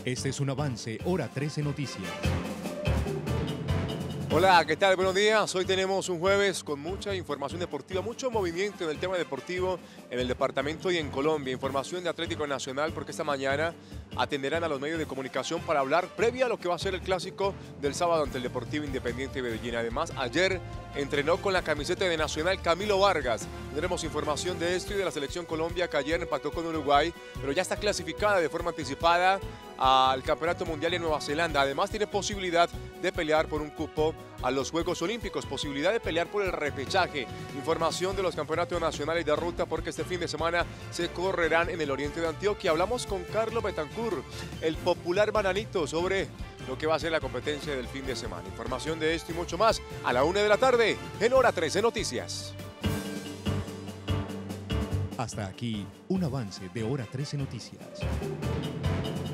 Este es un avance, Hora 13 Noticias. Hola, ¿qué tal? Buenos días. Hoy tenemos un jueves con mucha información deportiva, mucho movimiento en el tema deportivo en el departamento y en Colombia. Información de Atlético Nacional porque esta mañana atenderán a los medios de comunicación para hablar previa a lo que va a ser el clásico del sábado ante el Deportivo Independiente Medellín. Además, ayer entrenó con la camiseta de Nacional Camilo Vargas. Tendremos información de esto y de la selección Colombia que ayer empató con Uruguay, pero ya está clasificada de forma anticipada al Campeonato Mundial en Nueva Zelanda. Además, tiene posibilidad de pelear por un cupo a los Juegos Olímpicos, posibilidad de pelear por el repechaje. Información de los campeonatos nacionales de ruta porque este fin de semana se correrán en el oriente de Antioquia. Hablamos con Carlos Betancourt, el popular bananito, sobre lo que va a ser la competencia del fin de semana. Información de esto y mucho más a la 1 de la tarde en Hora 13 Noticias. Hasta aquí, un avance de Hora 13 Noticias.